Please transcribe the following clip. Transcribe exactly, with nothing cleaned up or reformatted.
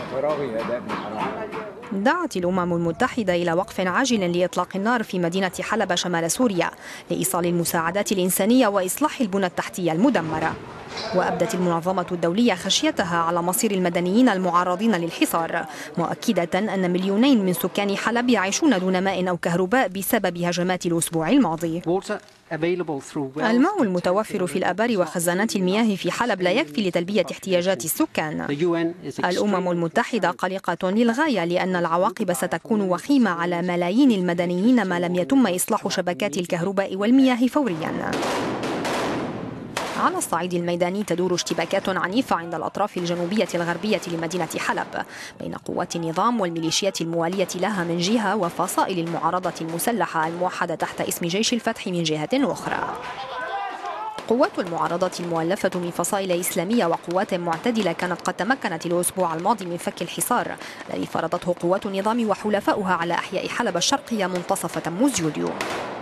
دعت الأمم المتحدة إلى وقف عاجل لإطلاق النار في مدينة حلب شمال سوريا لإيصال المساعدات الإنسانية وإصلاح البنى التحتية المدمرة. وأبدت المنظمة الدولية خشيتها على مصير المدنيين المعرضين للحصار، مؤكدة أن مليونين من سكان حلب يعيشون دون ماء أو كهرباء بسبب هجمات الأسبوع الماضي. الماء المتوفر في الآبار وخزانات المياه في حلب لا يكفي لتلبية احتياجات السكان. الأمم المتحدة قلقة للغاية لأن العواقب ستكون وخيمة على ملايين المدنيين ما لم يتم إصلاح شبكات الكهرباء والمياه فوريا. على الصعيد الميداني تدور اشتباكات عنيفة عند الأطراف الجنوبية الغربية لمدينة حلب بين قوات النظام والميليشيات الموالية لها من جهة وفصائل المعارضة المسلحة الموحدة تحت اسم جيش الفتح من جهة أخرى. قوات المعارضة المؤلفة من فصائل إسلامية وقوات معتدلة كانت قد تمكنت الأسبوع الماضي من فك الحصار الذي فرضته قوات النظام وحلفاؤها على أحياء حلب الشرقية منتصف تموز يوليو.